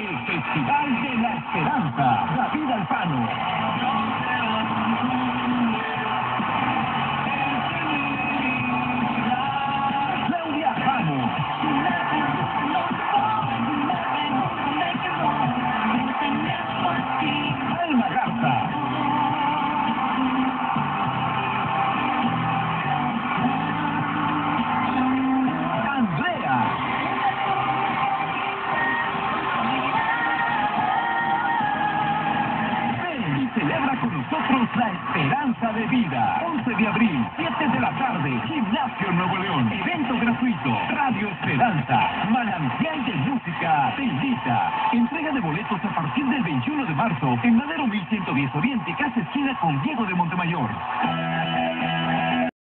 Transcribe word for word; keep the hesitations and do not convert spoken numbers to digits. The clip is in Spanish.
El Festival de la Esperanza. David Alfano. Claudia Ramos. Alma Garza. Andrea. Ven y celebra con nosotros la esperanza de vida. once de abril, siete de la tarde, Gimnasio Nuevo León. Evento gratuito. Radio Esperanza. Manantial de música. Te invita. Entrega de boletos a partir del veintiuno de marzo en Madero mil ciento diez Oriente, casi esquina con Diego de Montemayor.